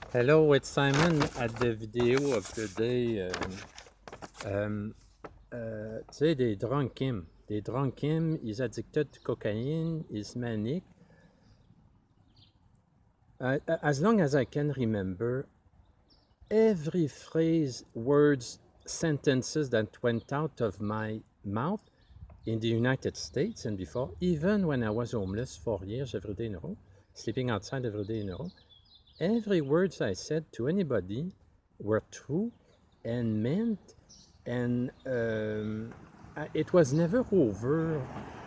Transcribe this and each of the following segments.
Hello, it's Simon at the video of the day. Tu sais, des drunkim. Des drunkim, ils addicted to cocaine, is manic. As long as I can remember, every phrase, words, sentences that went out of my mouth in the United States and before, even when I was homeless 4 years every day in a row, sleeping outside every day in a row, every words I said to anybody were true and meant, and it was never over.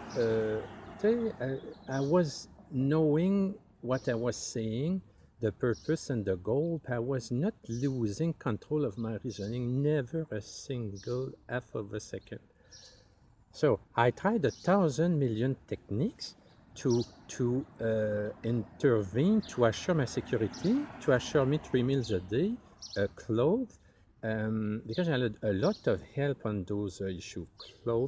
I was knowing what I was saying, the purpose and the goal. I was not losing control of my reasoning, never a single half of a second. So I tried 1,000 million techniques to intervene, to assure my security, to assure me 3 meals a day, clothes, because I had a lot of help on those issues, clothes,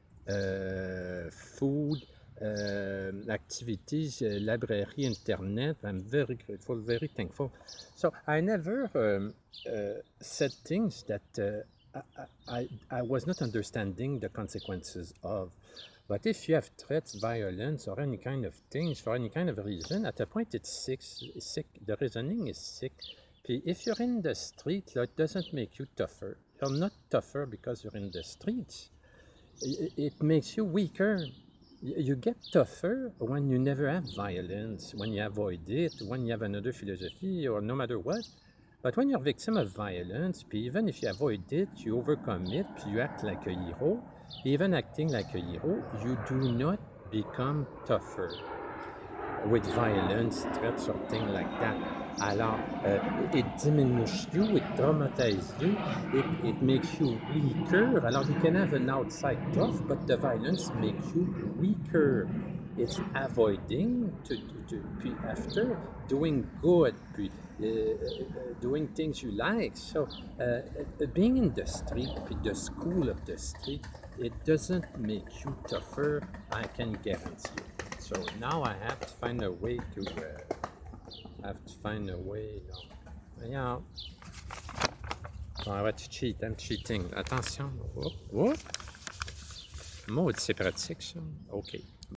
food, activities, library, internet. I'm very grateful, very thankful. So I never said things that I was not understanding the consequences of. But if you have threats, violence, or any kind of things for any kind of reason, at a point it's sick. The reasoning is sick. If you're in the street, it doesn't make you tougher. You're not tougher because you're in the streets. It makes you weaker. You get tougher when you never have violence, when you avoid it, when you have another philosophy, or no matter what. But when you're a victim of violence, even if you avoid it, you overcome it, you act like a hero. Even acting like a hero, you do not become tougher with violence, threats, or things like that. Alors, it diminishes you, it traumatizes you, it makes you weaker. Alors, you can have an outside tough, but the violence makes you weaker. It's avoiding puis after doing good, puis doing things you like. So, being in the street, puis the school of the street, it doesn't make you tougher, I can guarantee you. So now I have to find a way to, Yeah. On va cheat, I'm cheating. Attention. Whoop, whoop. Maudit, c'est pratique ça. OK.